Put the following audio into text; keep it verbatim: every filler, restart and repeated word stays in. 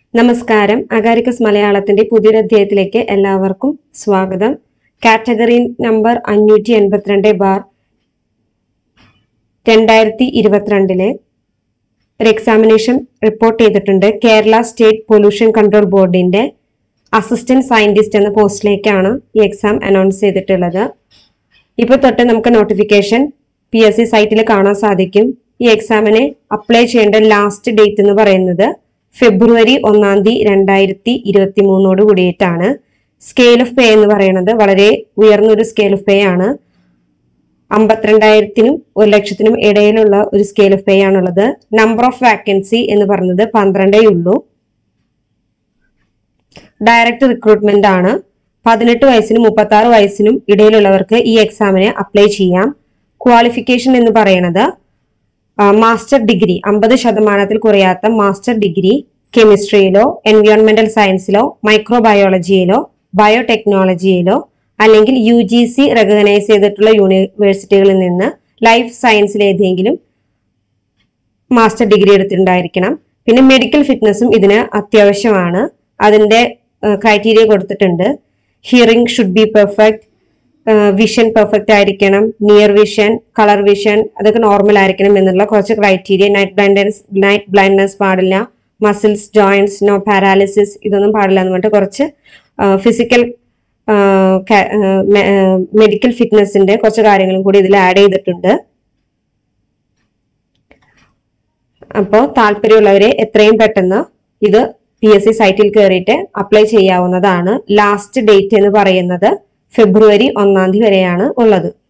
നമസ്കാരം. അഗാരിക്കസ് മലയാളത്തിന്റെ പുതിയൊരു അധ്യായത്തിലേക്ക് എല്ലാവർക്കും സ്വാഗതം. കാറ്റഗറി നമ്പർ അഞ്ഞൂറ്റി എൺപത്തിരണ്ട് ബാർ രണ്ടായിരത്തി ഇരുപത്തിരണ്ടിലെ ഒരു എക്സാമിനേഷൻ റിപ്പോർട്ട് ചെയ്തിട്ടുണ്ട്. കേരള സ്റ്റേറ്റ് പൊല്യൂഷൻ കൺട്രോൾ ബോർഡിന്റെ അസിസ്റ്റന്റ് സയന്റിസ്റ്റ് എന്ന പോസ്റ്റിലേക്കാണ് ഈ എക്സാം അനൗൺസ് ചെയ്തിട്ടുള്ളത്. ഇപ്പൊ തൊട്ട് നമുക്ക് നോട്ടിഫിക്കേഷൻ പി എസ് സി സൈറ്റിൽ കാണാൻ സാധിക്കും. ഈ എക്സാമിന് അപ്ലൈ ചെയ്യേണ്ട ലാസ്റ്റ് ഡേറ്റ് എന്ന് പറയുന്നത് ഫെബ്രുവരി ഒന്നാം തീയതി രണ്ടായിരത്തി ഇരുപത്തി മൂന്നോട് കൂടിയിട്ടാണ്. സ്കെയിൽ ഓഫ് പേ എന്ന് പറയുന്നത് വളരെ ഉയർന്നൊരു സ്കെയിൽ ഓഫ് പേ ആണ്. അമ്പത്തിരണ്ടായിരത്തിനും ഒരു ലക്ഷത്തിനും ഇടയിലുള്ള ഒരു സ്കെയിൽ ഓഫ് പേ ആണുള്ളത്. നമ്പർ ഓഫ് വാക്കൻസി എന്ന് പറയുന്നത് പന്ത്രണ്ടേ ഉള്ളൂ. ഡയറക്റ്റ് റിക്രൂട്ട്മെന്റ് ആണ്. പതിനെട്ട് വയസ്സിനും മുപ്പത്തി ആറ് വയസ്സിനും ഇടയിലുള്ളവർക്ക് ഈ എക്സാമിന് അപ്ലൈ ചെയ്യാം. ക്വാളിഫിക്കേഷൻ എന്ന് പറയുന്നത് മാസ്റ്റർ ഡിഗ്രി, അമ്പത് ശതമാനത്തിൽ കുറയാത്ത മാസ്റ്റർ ഡിഗ്രി കെമിസ്ട്രിയിലോ എൻവയോൺമെന്റൽ സയൻസിലോ മൈക്രോബയോളജിയിലോ ബയോടെക്നോളജിയിലോ അല്ലെങ്കിൽ യു ജി സി റെക്കഗ്നൈസ് ചെയ്തിട്ടുള്ള യൂണിവേഴ്സിറ്റികളിൽ നിന്ന് ലൈഫ് സയൻസിൽ ഏതെങ്കിലും മാസ്റ്റർ ഡിഗ്രി എടുത്തിട്ടുണ്ടായിരിക്കണം. പിന്നെ മെഡിക്കൽ ഫിറ്റ്നസും ഇതിന് അത്യാവശ്യമാണ്. അതിന്റെ ക്രൈറ്റീരിയ കൊടുത്തിട്ടുണ്ട്. Hearing should be perfect, vision perfect ആയിരിക്കണം, നിയർ വിഷൻ, കളർ വിഷൻ അതൊക്കെ നോർമൽ ആയിരിക്കണം എന്നുള്ള കുറച്ച് criteria. Night blindness night blindness പാടില്ല, മസിൽസ് ജോയിന്റ്സ് നോ പാരാലിസിസ് ഇതൊന്നും പാടില്ല എന്ന് പറഞ്ഞിട്ട് കുറച്ച് ഫിസിക്കൽ മെഡിക്കൽ ഫിറ്റ്നസിന്റെ കുറച്ച് കാര്യങ്ങളും കൂടി ഇതിൽ ആഡ് ചെയ്തിട്ടുണ്ട്. അപ്പോൾ താല്പര്യമുള്ളവരെ എത്രയും പെട്ടെന്ന് ഇത് പി എസ് സി സൈറ്റിൽ കയറിയിട്ട് അപ്ലൈ ചെയ്യാവുന്നതാണ്. ലാസ്റ്റ് ഡേറ്റ് എന്ന് പറയുന്നത് ഫെബ്രുവരി ഒന്നാം തീയതി വരെയാണ് ഉള്ളത്.